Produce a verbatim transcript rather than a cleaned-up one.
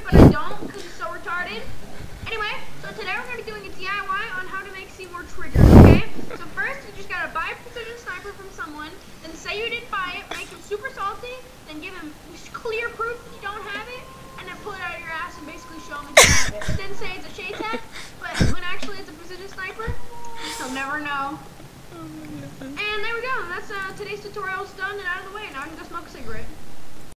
but I don't because it's so retarded. Anyway, so today we're going to be doing a D I Y on how to make Cmor triggers, okay? So first, you just got to buy a precision sniper from someone, then say you didn't buy it, make him super salty, then give him clear proof that you don't have it, and then pull it out of your ass and basically show him that you have it. But then say it's a shade tech, but when actually it's a precision sniper, he'll never know. And there we go. That's uh, today's tutorial's done and out of the way. Now I can go smoke a cigarette.